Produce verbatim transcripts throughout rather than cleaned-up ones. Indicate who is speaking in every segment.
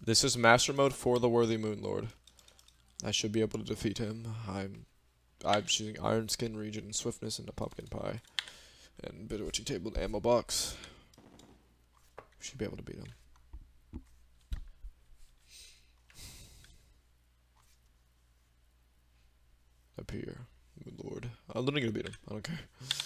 Speaker 1: This is Master Mode for the Worthy Moonlord. I should be able to defeat him. I'm I'm choosing Iron Skin, Regen, Swiftness, and a Pumpkin Pie. And Bitter Witching Table and Ammo Box. Should be able to beat him. Up here. Moonlord. I'm literally gonna beat him. I don't care.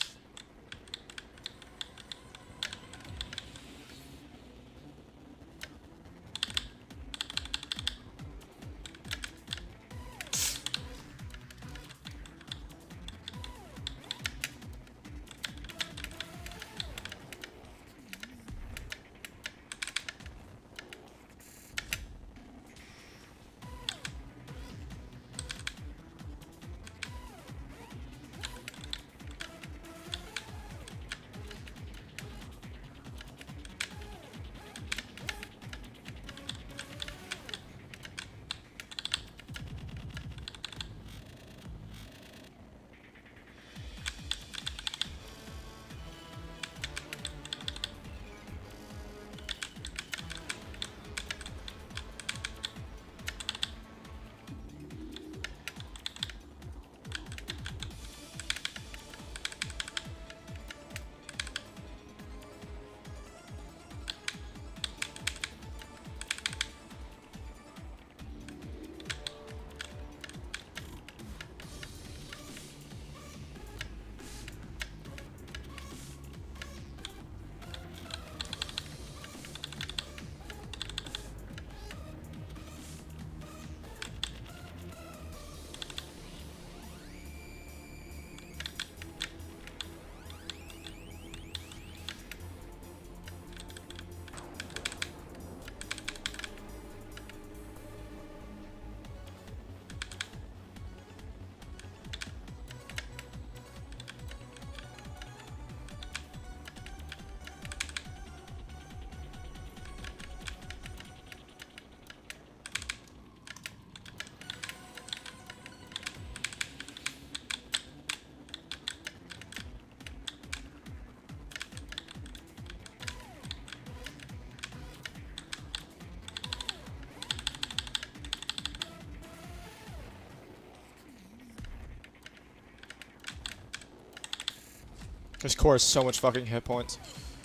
Speaker 1: This core has so much fucking hit points.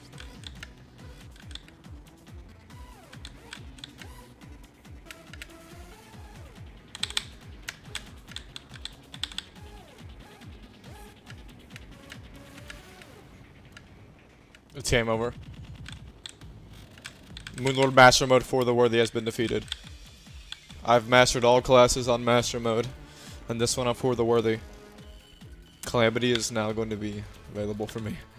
Speaker 1: It's game over. Moonlord Master Mode for the Worthy has been defeated. I've mastered all classes on Master Mode, and this one I'm for the Worthy. Calamity is now going to be available for me.